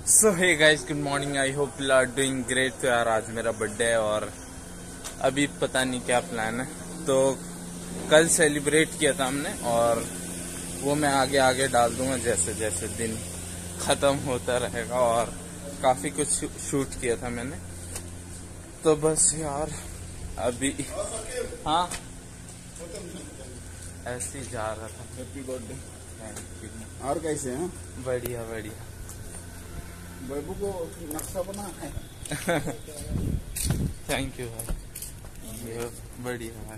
So hey guys, good morning. I hope you are doing great. तो यार आज मेरा बर्थडे है और अभी पता नहीं क्या प्लान है। तो कल सेलिब्रेट किया था हमने और वो मैं आगे आगे डाल दूंगा जैसे जैसे दिन ख़त्म होता रहेगा। और काफ़ी कुछ शूट किया था मैंने। तो बस यार अभी हाँ ऐसे ही जा रहा था। Happy birthday. Thank you. और कैसे हैं? बढ़िया बढ़िया। बाबू को नक्शा बना है। थैंक यू भाई, ये बढ़िया भाई।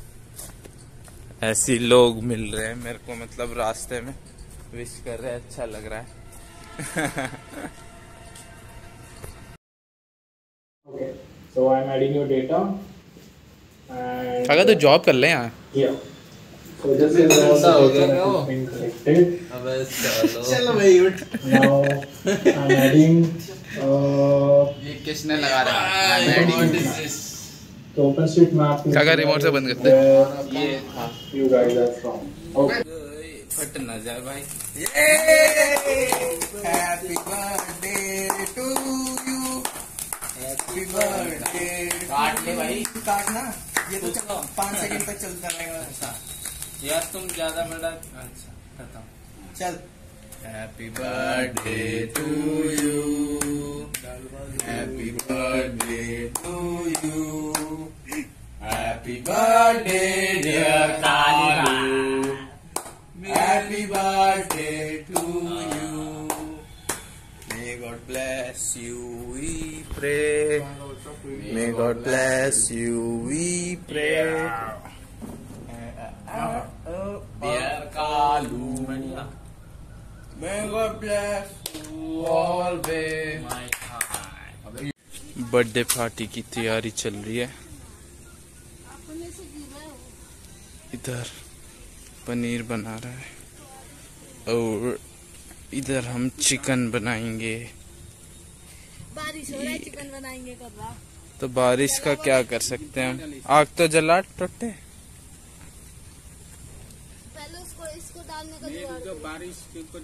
ऐसे लोग मिल रहे हैं मेरे को, मतलब रास्ते में विश कर रहे हैं, अच्छा लग रहा है। Okay, so I'm adding your data and अगर तो जॉब कर ले यहाँ। yeah. So this is all the data that has been collected. चलो भाई उठ। Now I'm adding ये किसने लगा रहा the OpenStreetMap to काका रिमोट से बंद करते where ये you guys are from. Okay. फट ना जाए भाई। Happy birthday to you. Happy birthday. काट ले भाई। काटना ये तो 5 सेकंड तक चलता रहेगा। अच्छा यार तुम ज्यादा बड़ा। अच्छा करता हूँ। चल। Happy birthday to you, happy birthday to you, happy birthday dear Kalu, happy birthday to you, may God bless you we pray, may God bless you we pray, dear Kalu, may God bless you always. Birthday party की तैयारी चल रही है। इधर पनीर बना रहा है और इधर हम चिकन बनाएंगे। बारिश हो रहा है, चिकन बनाएंगे कर रहा। तो बारिश का क्या कर सकते हैं हम, आग तो जला टोटे। इसको डालने का जुगाड़। बारिश के ऊपर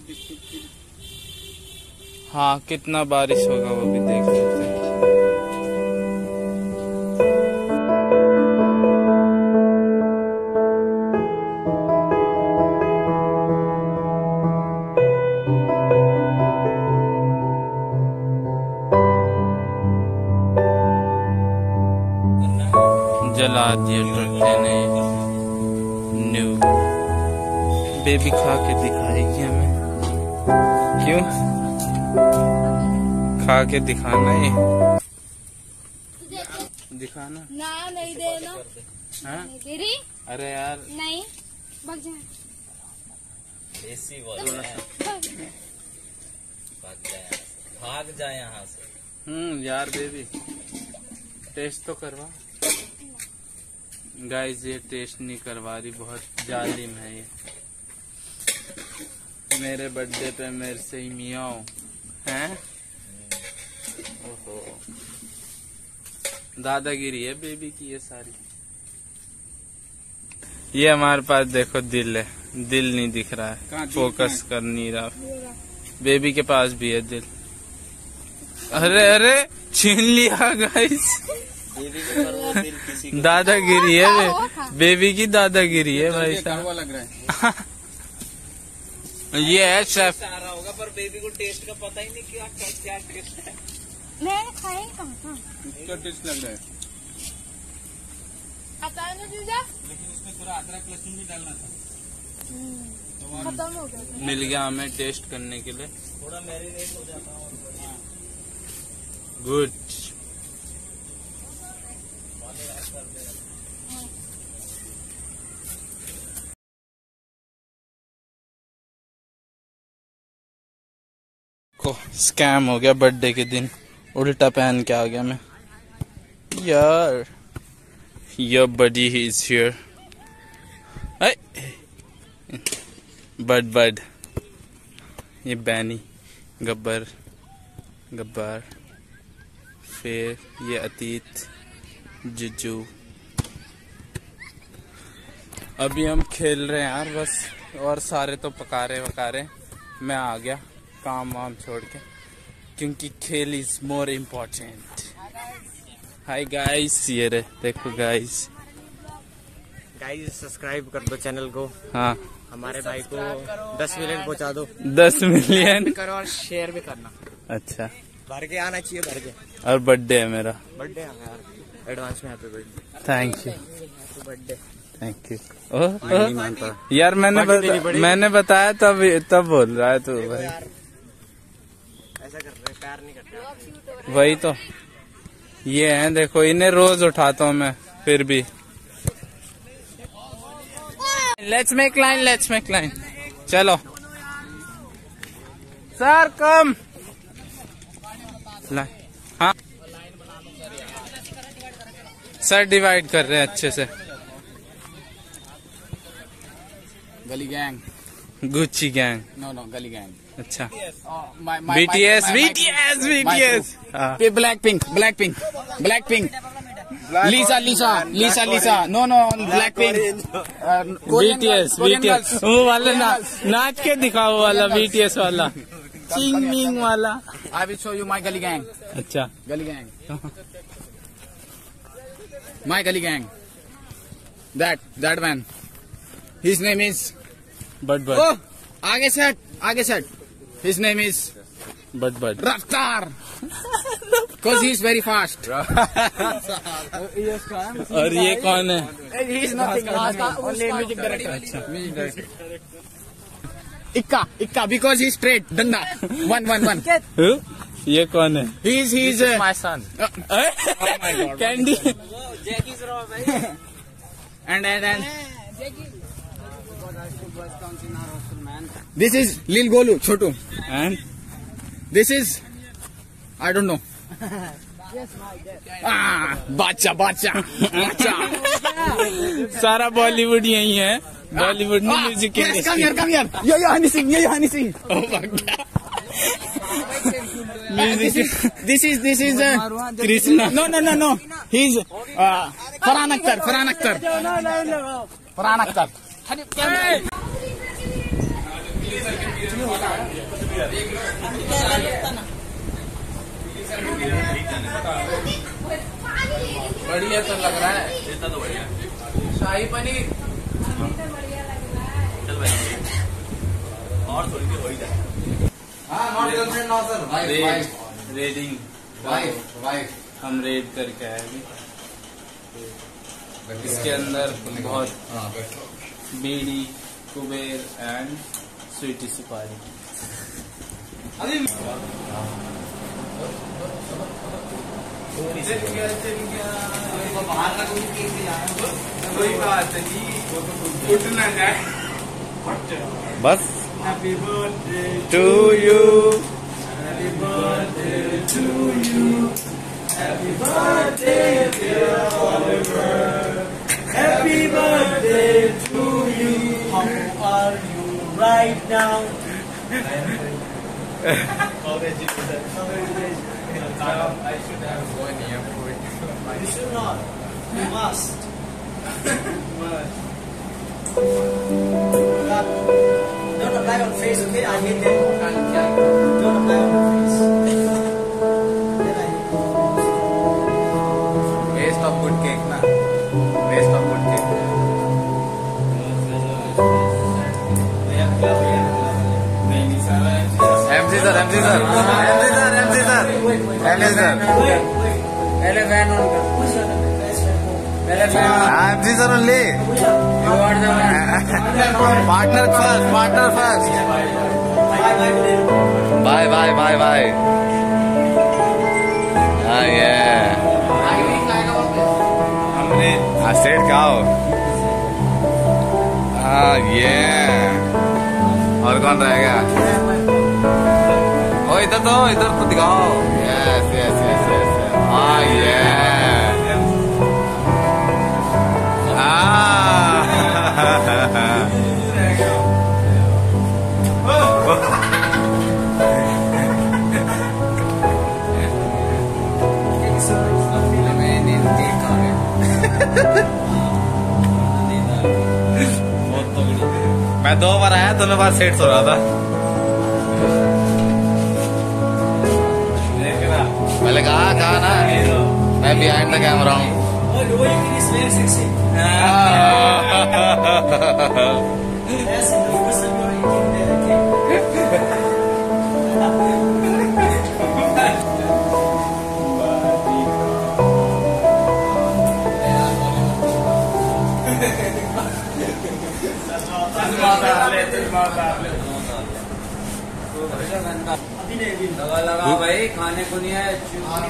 हाँ कितना बारिश होगा वो भी देख लेते हैं। जला दिया टोटे ने। न्यू बेबी खा के दिखाएगी हमें। क्यों खा के दिखाना है, दिखाना ना नहीं देना। हाँ? नहीं दे रही। अरे यार नहीं भाग जा। देसी बोल भाग जाए यहाँ से। यार बेबी टेस्ट तो करवा। गाइस ये टेस्ट नहीं करवा रही, बहुत जालिम है ये। मेरे बर्थडे पे मेरे से ही मियाओ हैं। ओहो दादागिरी है बेबी की ये सारी। ये हमारे पास देखो दिल है, दिल नहीं दिख रहा है, फोकस कर नहीं रहा। बेबी के पास भी है दिल। अरे अरे छीन लिया गाइस। दादागिरी है बेबी की, दादागिरी है भाई साहब। लग रहा है। ये है शेफ। रहा होगा पर बेबी को टेस्ट का पता ही नहीं क्या क्या टेस्ट है। मैंने खाया ही कहाँ। क्या टेस्ट लग रहा है? आता है ना जीजा। लेकिन इसमें थोड़ा अदरक लहसुन भी डालना था। खत्म हो गया। मिल गया हमें टेस्ट करने के लिए। थोड़ा मैरिनेट हो जाता है। गुड। को स्कैम हो गया बर्थडे के दिन, उल्टा पहन के आ गया मैं यार। Your buddy is here. बड ये बैनी गब्बर गब्बार, फिर ये अतीत जुजू। अभी हम खेल रहे हैं यार बस, और सारे तो पकारे वकारे। मैं आ गया काम वाम छोड़ के। क्योंकि खेल is more important. Hi guys, ये रहे देखो गाइस। गाइस सब्सक्राइब कर दो चैनल को। हाँ, हमारे भाई को 10 मिलियन पहुंचा दो। 10 मिलियन करो और शेयर भी करना। अच्छा, भर के आना चाहिए, भर के। और बर्थडे है मेरा। बर्थडे है यार, एडवांस में happy birthday. Thank you, happy birthday. Thank you. Oh यार, मैंने बताया तब बोल रहा है तू भाई। ऐसा कर रहे, प्यार नहीं करते। वही तो, ये है देखो, इन्हें रोज उठाता हूँ मैं, फिर भी। Let's make line. चलो सर, कम लाइन। हाँ सर, डिवाइड कर रहे हैं अच्छे से। Gully gang, Gucci gang. No Gully gang. अच्छा, BTS। BTS। Blackpink. Lisa. No Blackpink. BTS वो वाला नाच के दिखाओ वाला, BTS वाला, चिंग मिंग वाला। I will show you my Gully gang. अच्छा, Gully gang, my Gully gang. That man, his name is but oh, आगे सेट। His name is but Raftaar, because he is very fast. और ये कौन है? He is nothing, only music director. अच्छा, Ikka, because he is straight. Danda, one. ये कौन है? He is My son. Candy. Jackie's raw, भाई। and this is Lil Golu, Chotu. And This is, I don't know. बाचा। सारा बॉलीवुड यही है, बॉलीवुड में music Come here. Yo, Honey Singh. Oh my God. Music. This is Krishna. No. He's Farhan Akhtar. Farhan Akhtar. बढ़िया तो लग रहा है, शाही पनीर। और थोड़ी देर हो ही जाए। रेडिंग हम रेड करके आए अभी। इसके अंदर बहुत बीड़ी, कुबेर एंड स्वीटी सुपारी। कोई बात नहीं, उठ ना जाए बस। Happy birthday to you, happy birthday to you, happy birthday dear Oliver, happy birthday to you. How are you right now? I should have one airport. You should not. You must. Don't apply on face, okay? I hate them. Don't apply on your face. Waste of good cake, na? Waste of good cake. MC sir. MC sir only. You are the partner first. Bye. Yeah. हमने सेट खाओ। और कौन रहेगा? ओ इधर तो दिखाओ। Yes. मैं 2 बार आया, दोनों बार सेट हो रहा था। कहा ना, मैं बिहाइंड द कैमरा हूँ। लगा भाई, खाने को नहीं है।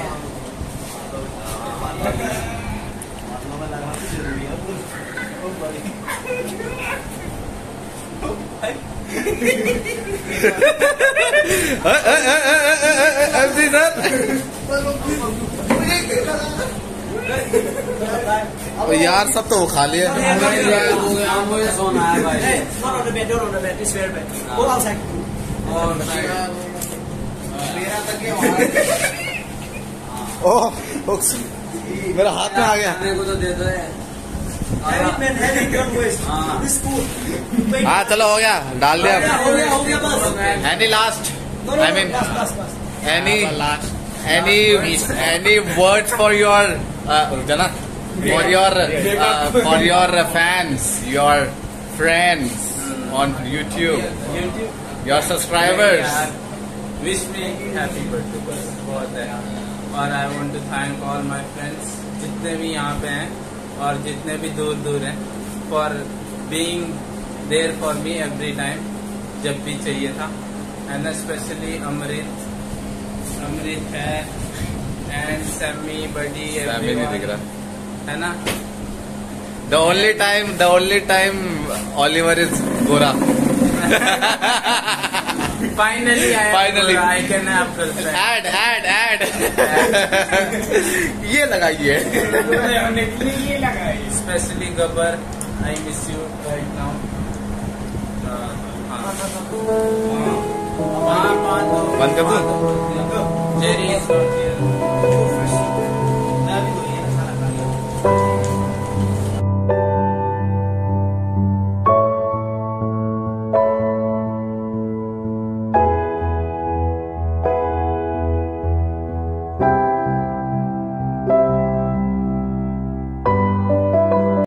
यार सब तो वो खा लिए। मुझे सोना है भाई। ओह, मेरा हाथ में आ गया। खाने को तो दे दो। हाँ चलो हो गया, डाल दिया। Any last, I mean any word for your जना, for your fans, your friends on YouTube, your subscribers. Wish me happy birthday बस बहुत है। और I want to thank all my friends जितने भी यहाँ पे हैं और जितने भी दूर दूर हैं, for being there for me every time जब भी चाहिए था। एंड स्पेशली अमृत है एंड सैमी बडी, नहीं दिख रहा है ना। The only time Oliver is Gora. Finally, I can have girlfriend. Add. ये लगाइए। Especially Gabbar, I miss you right now. बंद कर दूं? Jerry is not here.